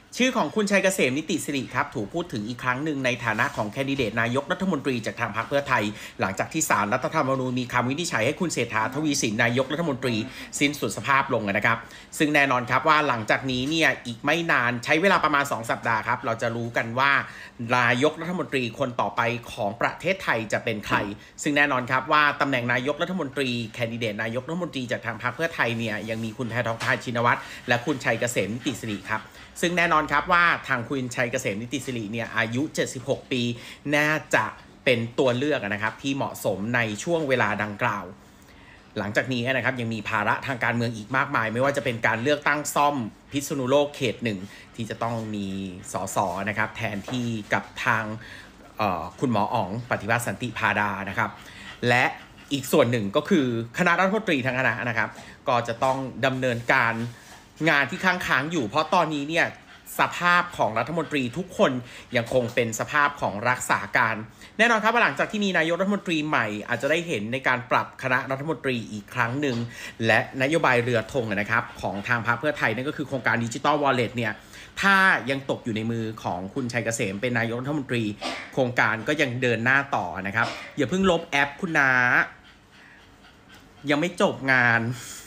ชื่อของคุณชัยเกษมนิติสิริครับถูกพูดถึงอีกครั้งหนึ่งในฐานะของแคนดิเดตนายกรัฐมนตรีจากทางพรรคเพื่อไทยหลังจากที่ศาลรัฐธรรมนูญมีคำวินิจฉัยให้คุณเศรษฐาทวีสินนายกรัฐมนตรีสิ้นสุดสภาพลงนะครับซึ่งแน่นอนครับว่าหลังจากนี้เนี่ยอีกไม่นานใช้เวลาประมาณ2 สัปดาห์ครับเราจะรู้กันว่านายกรัฐมนตรีคนต่อไปของประเทศไทยจะเป็นใครซึ่งแน่นอนครับว่าตำแหน่งนายกรัฐมนตรีแคนดิเดตนายกรัฐมนตรีจากทางพรรคเพื่อไทยเนี่ยยังมีคุณแพทองทานชินวัตรและคุณชัยเกษมนิติสิริครับซึ่งแน่นอนครับว่าทางคุณชัยเกษมนิติสิริเนี่ยอายุ76 ปีน่าจะเป็นตัวเลือกนะครับที่เหมาะสมในช่วงเวลาดังกล่าวหลังจากนี้นะครับยังมีภาระทางการเมืองอีกมากมายไม่ว่าจะเป็นการเลือกตั้งซ่อมพิษณุโลกเขต 1ที่จะต้องมีสสนะครับแทนที่กับทางคุณหมออ๋องปฏิวัติสันติพาดานะครับและอีกส่วนหนึ่งก็คือคณะรัฐมนตรีทั้งคณะนะครับก็จะต้องดำเนินการงานที่ค้างอยู่เพราะตอนนี้เนี่ยสภาพของรัฐมนตรีทุกคนยังคงเป็นสภาพของรักษาการแน่นอนครับว่าหลังจากที่มีนายกรัฐมนตรีใหม่อาจจะได้เห็นในการปรับคณะรัฐมนตรีอีกครั้งหนึ่งและนโยบายเรือธงนะครับของทางพรรคเพื่อไทยนั่นก็คือโครงการดิจิทัลวอลเล็ตเนี่ยถ้ายังตกอยู่ในมือของคุณชัยเกษมเป็นนายกรัฐมนตรีโครงการก็ยังเดินหน้าต่อนะครับอย่าเพิ่งลบแอปคุณนายังไม่จบงาน